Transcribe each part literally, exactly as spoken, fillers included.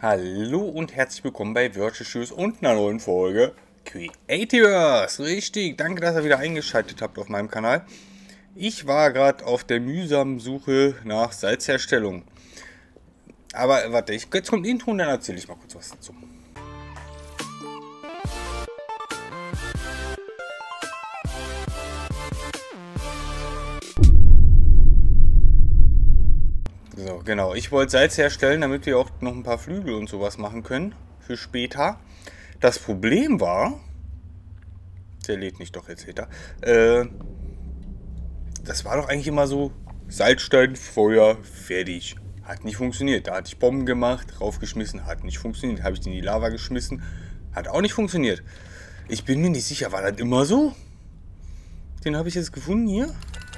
Hallo und herzlich willkommen bei Virtual Shoes und einer neuen Folge Creativers. Richtig, danke, dass ihr wieder eingeschaltet habt auf meinem Kanal. Ich war gerade auf der mühsamen Suche nach Salzherstellung. Aber warte, ich, jetzt kommt Intro und dann erzähle ich mal kurz was dazu. So, genau. Ich wollte Salz herstellen, damit wir auch noch ein paar Flügel und sowas machen können für später. Das Problem war, der lädt nicht, doch jetzt lädt er. Äh, das war doch eigentlich immer so, Salzstein, Feuer, fertig. Hat nicht funktioniert. Da hatte ich Bomben gemacht, raufgeschmissen, hat nicht funktioniert. Habe ich den in die Lava geschmissen, hat auch nicht funktioniert. Ich bin mir nicht sicher, war das immer so? Den habe ich jetzt gefunden hier.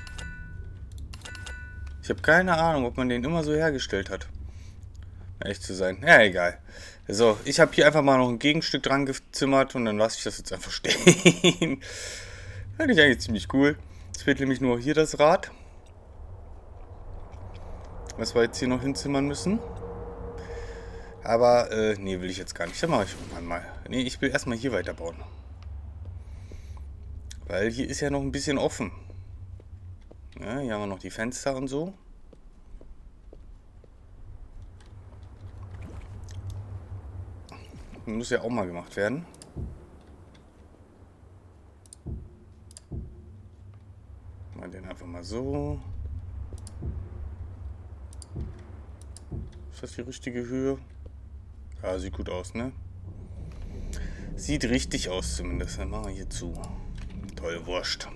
Ich habe keine Ahnung, ob man den immer so hergestellt hat. Echt zu sein. Ja, egal. So, ich habe hier einfach mal noch ein Gegenstück dran gezimmert und dann lasse ich das jetzt einfach stehen. Finde ich eigentlich ziemlich cool. Es fehlt nämlich nur hier das Rad. Was wir jetzt hier noch hinzimmern müssen. Aber, äh, nee, will ich jetzt gar nicht. Das mache ich irgendwann mal. Nee, ich will erstmal hier weiterbauen. Weil hier ist ja noch ein bisschen offen. Ja, hier haben wir noch die Fenster und so. Muss ja auch mal gemacht werden. Mal den einfach mal so. Ist das die richtige Höhe? Ja, sieht gut aus, ne? Sieht richtig aus zumindest. Dann machen wir hier zu. Toll, Wurst.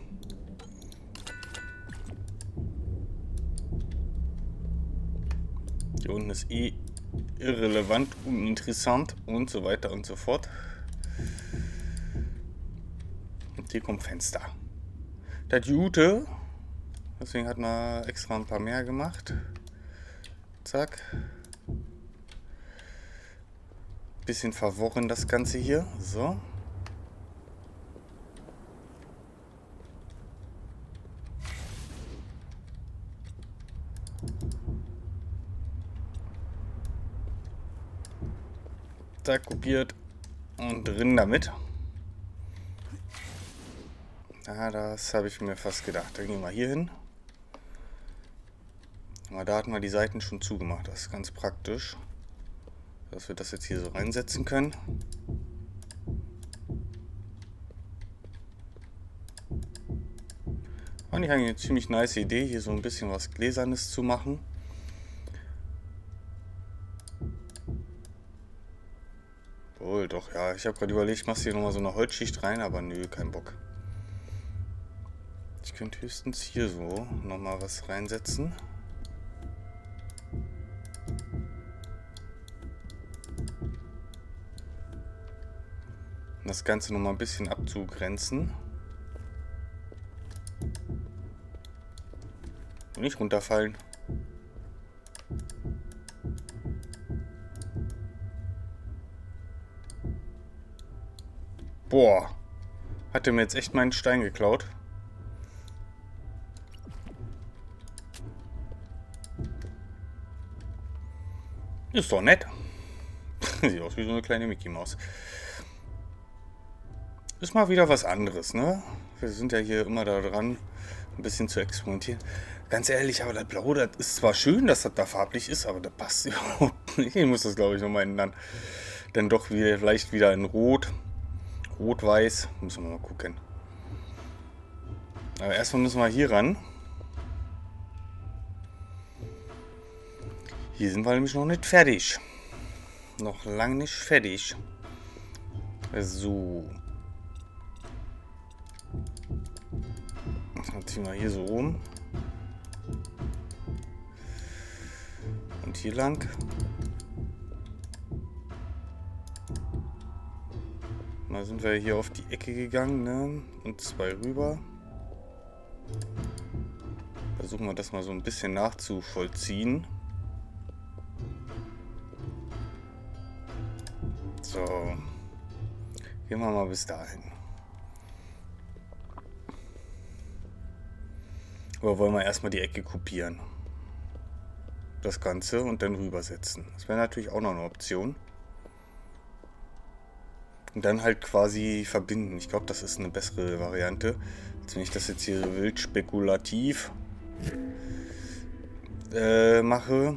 Hier unten ist eh irrelevant, uninteressant und so weiter und so fort. Und hier kommt Fenster. Das Jute, deswegen hat man extra ein paar mehr gemacht. Zack. Bisschen verworren das Ganze hier. So. Zack, kopiert und drin damit. Ja, das habe ich mir fast gedacht. Dann gehen wir hier hin. Aber da hatten wir die Seiten schon zugemacht. Das ist ganz praktisch, dass wir das jetzt hier so reinsetzen können. Fand ich eigentlich eine ziemlich nice Idee, hier so ein bisschen was Gläsernes zu machen. Wohl, doch, ja. Ich habe gerade überlegt, ich mache hier nochmal so eine Holzschicht rein, aber nö, kein Bock. Ich könnte höchstens hier so nochmal was reinsetzen. Das Ganze noch mal ein bisschen abzugrenzen. Und nicht runterfallen. Boah. Hat er mir jetzt echt meinen Stein geklaut? Ist doch nett. Sieht aus wie so eine kleine Mickey Maus. Ist mal wieder was anderes, ne? Wir sind ja hier immer da dran, ein bisschen zu experimentieren. Ganz ehrlich, aber das Blau, das ist zwar schön, dass das da farblich ist, aber das passt überhaupt nicht. Ich muss das, glaube ich, nochmal ändern. Dann doch wieder, vielleicht wieder in Rot. Rot-Weiß. Müssen wir mal gucken. Aber erstmal müssen wir hier ran. Hier sind wir nämlich noch nicht fertig. Noch lange nicht fertig. So. Dann ziehen wir hier so rum. Und hier lang. Mal sind wir hier auf die Ecke gegangen, ne? Und zwei rüber. Versuchen wir das mal so ein bisschen nachzuvollziehen. So. Gehen wir mal bis dahin. Oder wollen wir erstmal die Ecke kopieren? das Ganze, und dann rübersetzen. Das wäre natürlich auch noch eine Option. Und dann halt quasi verbinden. Ich glaube, das ist eine bessere Variante, als wenn ich das jetzt hier wild spekulativ äh, mache.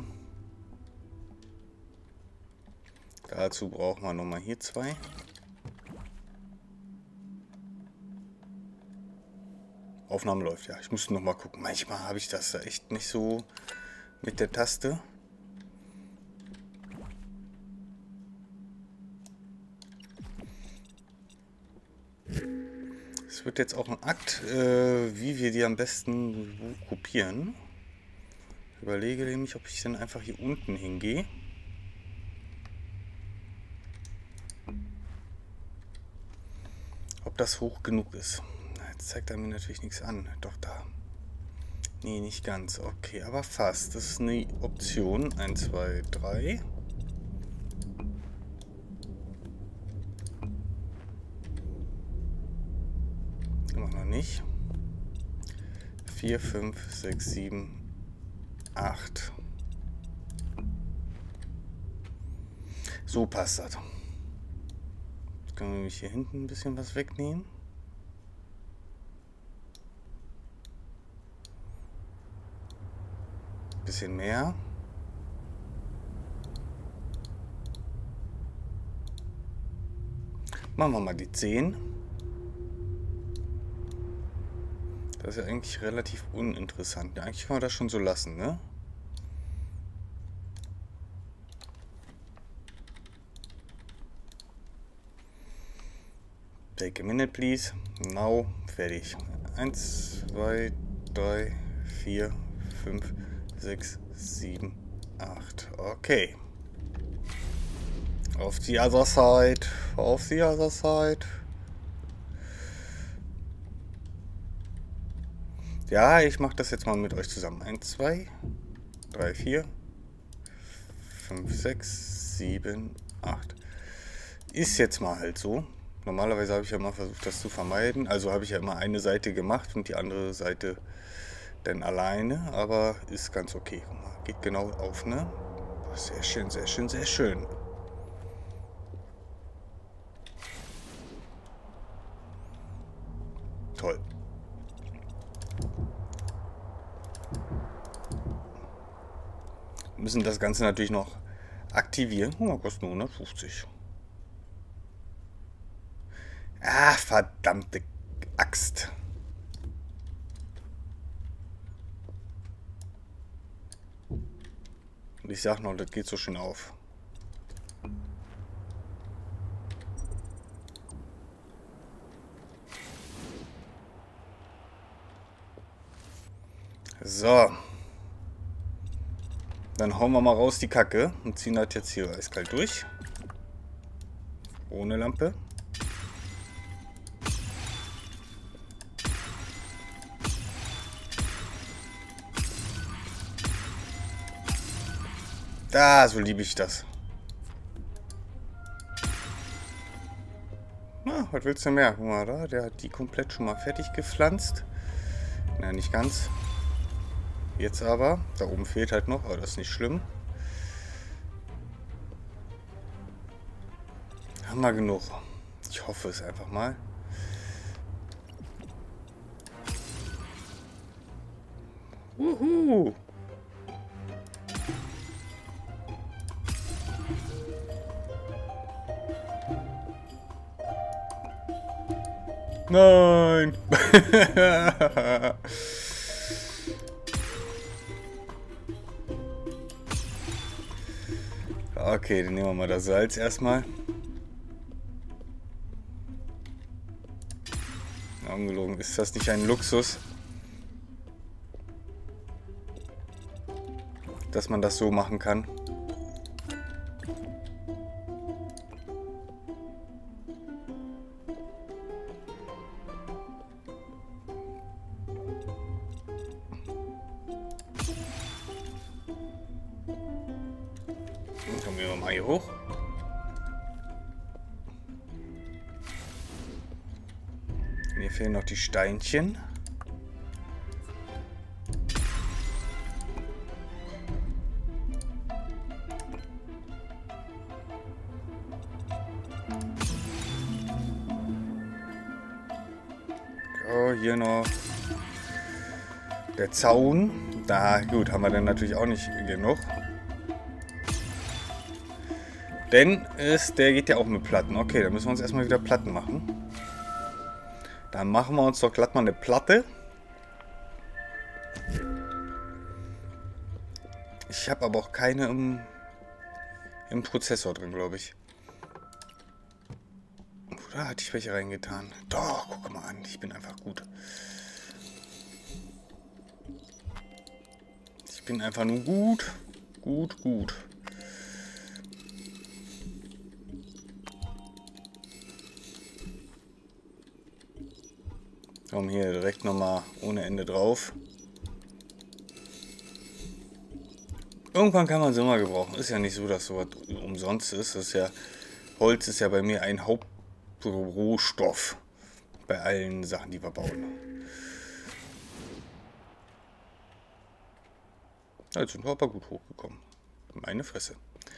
Dazu braucht man nochmal hier zwei. Aufnahme läuft, ja. Ich müsste nochmal gucken. Manchmal habe ich das da echt nicht so mit der Taste. Es wird jetzt auch ein Akt, äh, wie wir die am besten kopieren. Ich überlege nämlich, ob ich dann einfach hier unten hingehe. Ob das hoch genug ist. Jetzt zeigt er mir natürlich nichts an. Doch, da. Nee, nicht ganz. Okay, aber fast. Das ist eine Option. eins, zwei, drei. Immer noch nicht. vier, fünf, sechs, sieben, acht. So passt das. Jetzt können wir nämlich hier hinten ein bisschen was wegnehmen. Bisschen mehr. Machen wir mal die zehn. Das ist ja eigentlich relativ uninteressant. Ja, eigentlich kann man das schon so lassen, ne? Take a minute, please. Now. Fertig. eins, zwei, drei, vier, fünf, sechs, sieben, acht. Okay. Auf die other side. Auf die other side. Ja, ich mache das jetzt mal mit euch zusammen. eins, zwei, drei, vier, fünf, sechs, sieben, acht. Ist jetzt mal halt so. Normalerweise habe ich ja immer versucht, das zu vermeiden. Also habe ich ja immer eine Seite gemacht und die andere Seite dann alleine. Aber ist ganz okay. Guck mal, geht genau auf, ne? Sehr schön, sehr schön, sehr schön. Toll. Wir müssen das Ganze natürlich noch aktivieren. Oh, kostet nur hundertfünfzig. Ah, verdammte Axt. Und ich sag noch, das geht so schön auf. So. Dann hauen wir mal raus die Kacke und ziehen das jetzt hier eiskalt durch. Ohne Lampe. Da, so liebe ich das. Na, was willst du mehr? Guck mal da, der hat die komplett schon mal fertig gepflanzt. Na, nicht ganz. Jetzt aber, da oben fehlt halt noch, aber das ist nicht schlimm. Haben wir genug. Ich hoffe es einfach mal. Wuhu! Nein! Okay, dann nehmen wir mal das Salz erstmal. Ungelogen, ist das nicht ein Luxus, dass man das so machen kann? Dann kommen wir mal hier hoch. Mir fehlen noch die Steinchen. So, hier noch der Zaun. Da, gut, haben wir dann natürlich auch nicht genug. Denn ist, der geht ja auch mit Platten. Okay, dann müssen wir uns erstmal wieder Platten machen. Dann machen wir uns doch glatt mal eine Platte. Ich habe aber auch keine im, im Prozessor drin, glaube ich. Oder hatte ich welche reingetan? Doch, guck mal an, ich bin einfach gut. Ich bin einfach nur gut, gut, gut. Komm hier direkt nochmal ohne Ende drauf. Irgendwann kann man es immer gebrauchen. Ist ja nicht so, dass sowas umsonst ist. Das ist ja, Holz ist ja bei mir ein Hauptrohstoff bei allen Sachen, die wir bauen. Jetzt sind wir aber gut hochgekommen. Meine Fresse.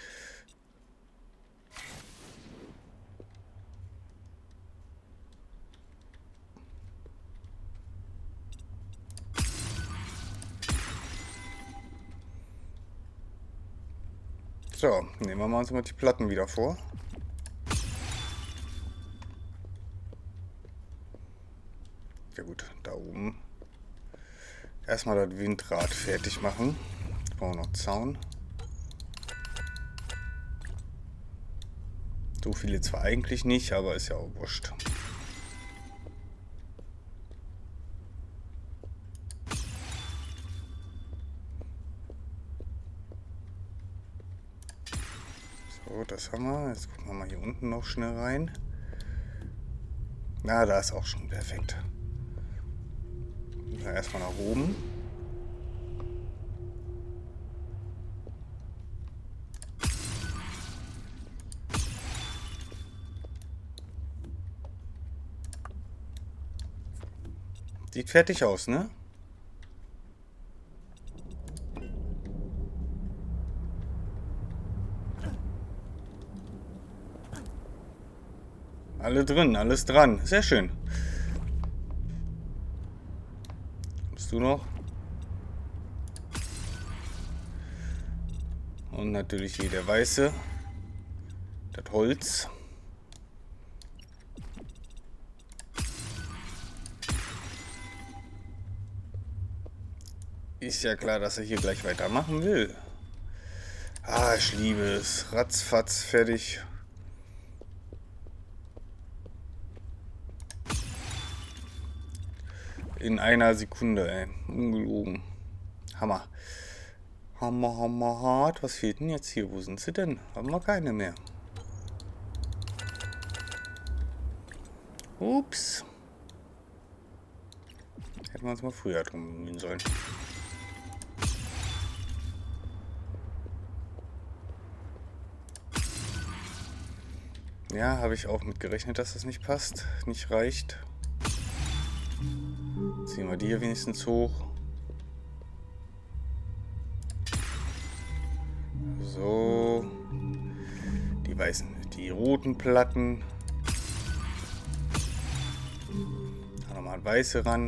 So, nehmen wir mal uns mal die Platten wieder vor. Ja gut, da oben. Erstmal das Windrad fertig machen. Jetzt brauchen wir noch Zaun. So viele zwar eigentlich nicht, aber ist ja auch wurscht. So, das haben wir. Jetzt gucken wir mal hier unten noch schnell rein. Na, da ist auch schon perfekt. Ja, erstmal nach oben. Sieht fertig aus, ne? Alle drin, alles dran. Sehr schön. Kommst du noch? Und natürlich hier der weiße. Das Holz. Ist ja klar, dass er hier gleich weitermachen will. Ah, ich liebe es. Ratzfatz, fertig. In einer Sekunde, ey. Ungelogen. Hammer. Hammer, hammer, hart. Was fehlt denn jetzt hier? Wo sind sie denn? Haben wir keine mehr. Ups. Hätten wir uns mal früher drum bemühen sollen. Ja, habe ich auch mit gerechnet, dass das nicht passt, nicht reicht. Ziehen wir die hier wenigstens hoch. So. Die weißen, die roten Platten. Da nochmal ein weiße ran.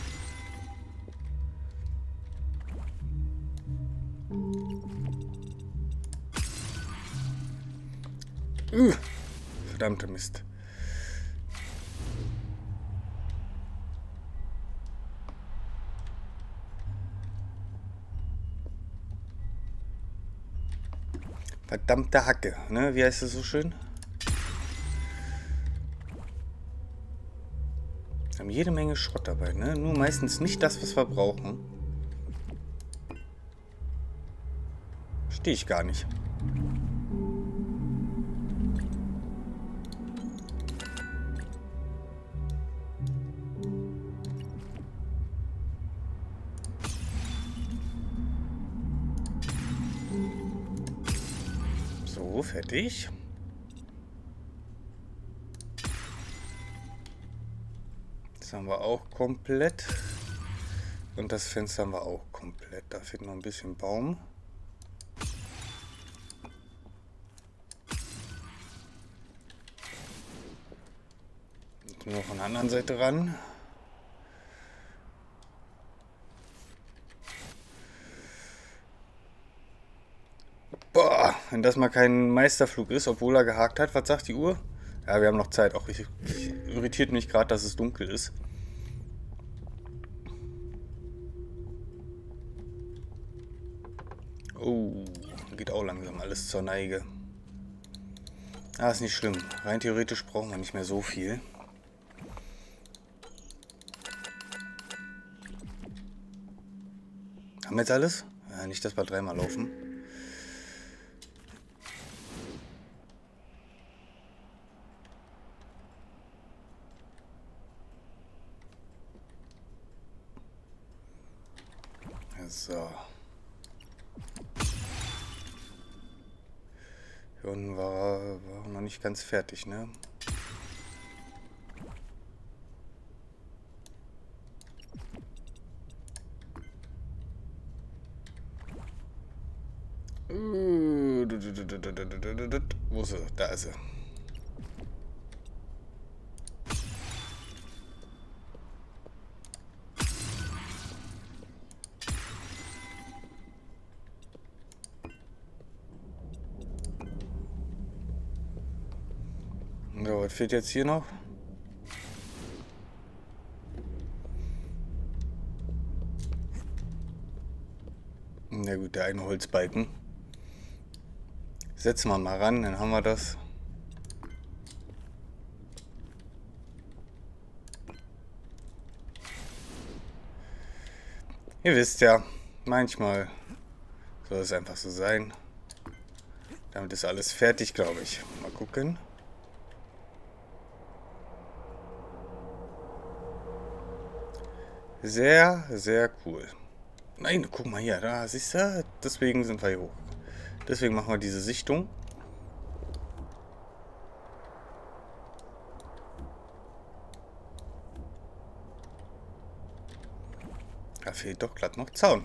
Uh, verdammte Mist. Verdammte Hacke, ne? Wie heißt das so schön? Wir haben jede Menge Schrott dabei, ne? Nur meistens nicht das, was wir brauchen. Verstehe ich gar nicht. So, fertig. Das haben wir auch komplett. Und das Fenster haben wir auch komplett. Da fehlt noch ein bisschen Baum. Jetzt noch von der anderen Seite ran. wenn das mal kein Meisterflug ist, obwohl er gehakt hat. Was sagt die Uhr? Ja, wir haben noch Zeit. Auch ich, ich irritiert mich gerade, dass es dunkel ist. Oh, geht auch langsam alles zur Neige. Ah, ist nicht schlimm. Rein theoretisch brauchen wir nicht mehr so viel. Haben wir jetzt alles? Ja, nicht, dass wir dreimal laufen. So. Hier unten war, war noch nicht ganz fertig, ne? Wo ist sie? Da ist sie. So, was fehlt jetzt hier noch? Na gut, der eine Holzbalken. Setzen wir mal ran, dann haben wir das. Ihr wisst ja, manchmal soll es einfach so sein. Damit ist alles fertig, glaube ich. Mal gucken. Sehr, sehr cool. Nein, guck mal hier, da siehst du, deswegen sind wir hier hoch. Deswegen machen wir diese Sichtung. Da fehlt doch glatt noch Zaun.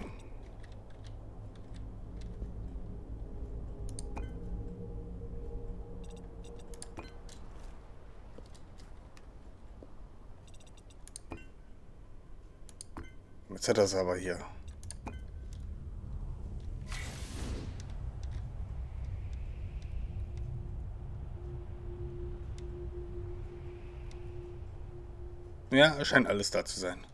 Jetzt hat er es aber hier. Ja, scheint alles da zu sein.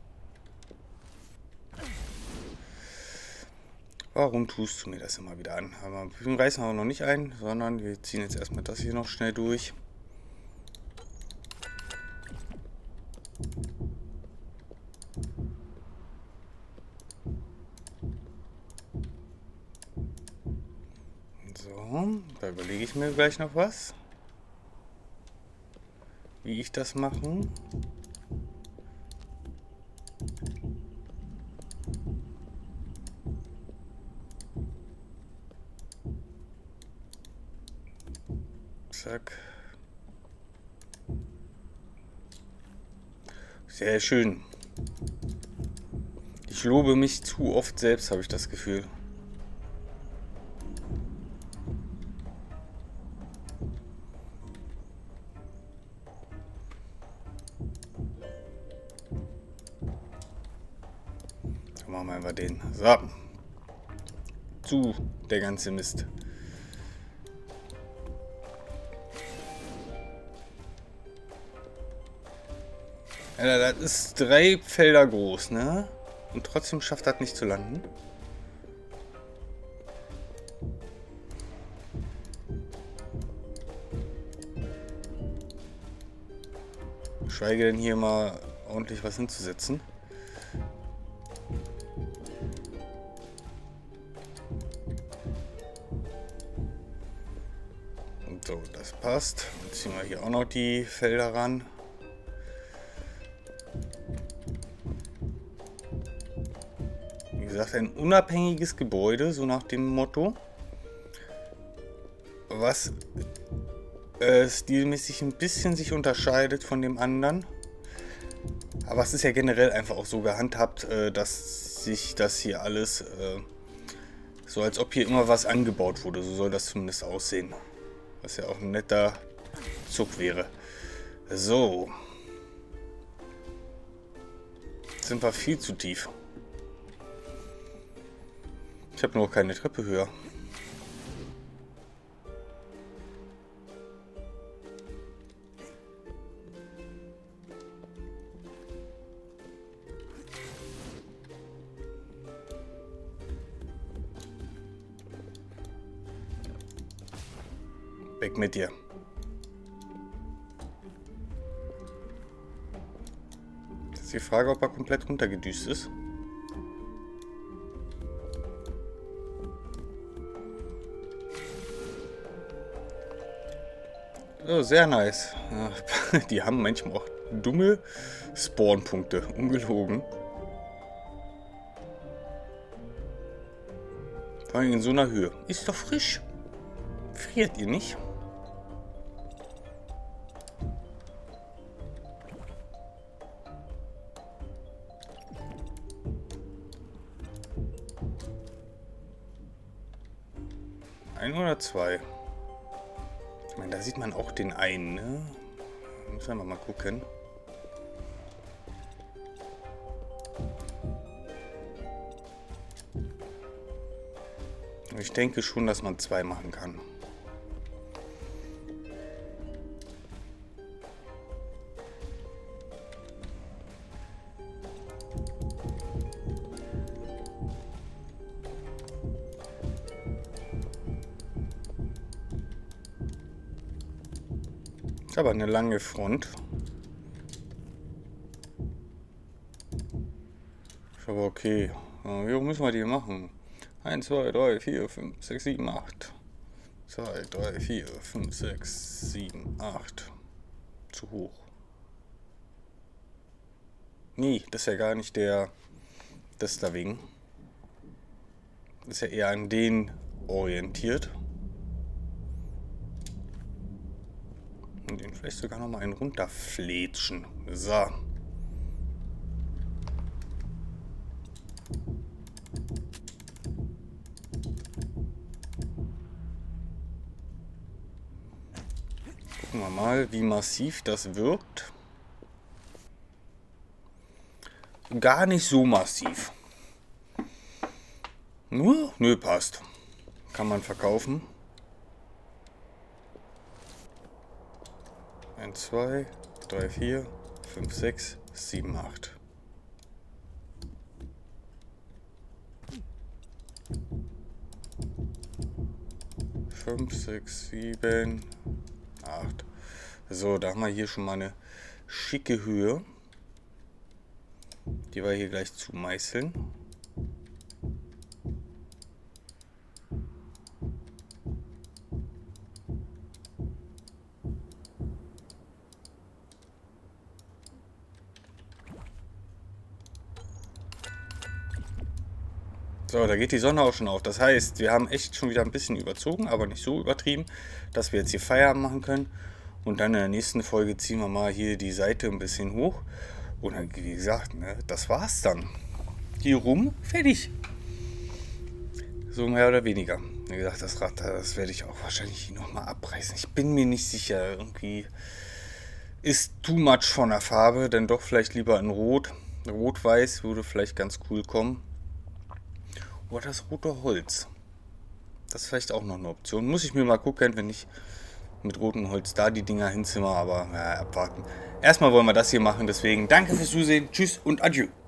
Warum tust du mir das immer wieder an? Aber wir reißen aber noch nicht ein, sondern wir ziehen jetzt erstmal das hier noch schnell durch. So, da überlege ich mir gleich noch was, wie ich das mache. Zack. Sehr schön. Ich lobe mich zu oft selbst, habe ich das Gefühl. Dann machen wir einfach den. So. Zu der ganze Mist. Ja, das ist drei Felder groß, ne? Und trotzdem schafft das nicht zu landen. Schweige denn hier mal ordentlich was hinzusetzen. Und so, das passt. Dann ziehen wir hier auch noch die Felder ran. Wie gesagt, ein unabhängiges Gebäude, so nach dem Motto, was äh, stilmäßig ein bisschen sich unterscheidet von dem anderen. Aber es ist ja generell einfach auch so gehandhabt, äh, dass sich das hier alles äh, so, als ob hier immer was angebaut wurde. So soll das zumindest aussehen. Was ja auch ein netter Zug wäre. So. Jetzt sind wir viel zu tief. Ich habe nur keine Treppe höher. Weg mit dir. Das ist die Frage, ob er komplett runtergedüst ist. Oh, sehr nice. Ja, die haben manchmal auch dumme Spawnpunkte. Ungelogen. Vor allem in so einer Höhe. Ist doch frisch. Friert ihr nicht? Ein oder zwei? Ich meine, da sieht man auch den einen, ne? Müssen wir mal gucken. Ich denke schon, dass man zwei machen kann. Ist aber eine lange Front. Ist aber okay. Wie hoch müssen wir die machen? eins, zwei, drei, vier, fünf, sechs, sieben, acht. zwei, drei, vier, fünf, sechs, sieben, acht. Zu hoch. Nee, das ist ja gar nicht der... Das da wegen. Das ist ja eher an den orientiert. Und den vielleicht sogar noch mal einen runterflätschen. So. Gucken wir mal, wie massiv das wirkt. Gar nicht so massiv. Nur? Nö, passt. Kann man verkaufen. eins, zwei, drei, vier, fünf, sechs, sieben, acht. fünf, sechs, sieben, acht. So, da haben wir hier schon mal eine schicke Höhe. Die wir hier gleich zumeißeln. So, da geht die Sonne auch schon auf. Das heißt, wir haben echt schon wieder ein bisschen überzogen, aber nicht so übertrieben, dass wir jetzt hier Feierabend machen können. Und dann in der nächsten Folge ziehen wir mal hier die Seite ein bisschen hoch. Und dann, wie gesagt, ne, das war's dann. Hier rum, fertig. So mehr oder weniger. Wie gesagt, das Rad, das werde ich auch wahrscheinlich nochmal abreißen. Ich bin mir nicht sicher. Irgendwie ist too much von der Farbe. Dann doch vielleicht lieber in Rot. Rot-Weiß würde vielleicht ganz cool kommen. Oder das rote Holz. Das ist vielleicht auch noch eine Option. Muss ich mir mal gucken, wenn ich mit rotem Holz da die Dinger hinzimmer. Aber ja, abwarten. Erstmal wollen wir das hier machen. Deswegen danke fürs Zusehen. Tschüss und adieu.